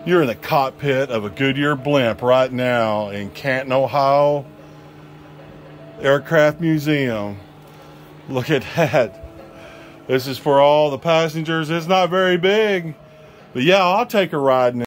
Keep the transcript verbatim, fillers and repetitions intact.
You're in the cockpit of a Goodyear Blimp right now in Canton, Ohio Aircraft Museum. Look at that. This is for all the passengers. It's not very big, but yeah, I'll take a ride in it.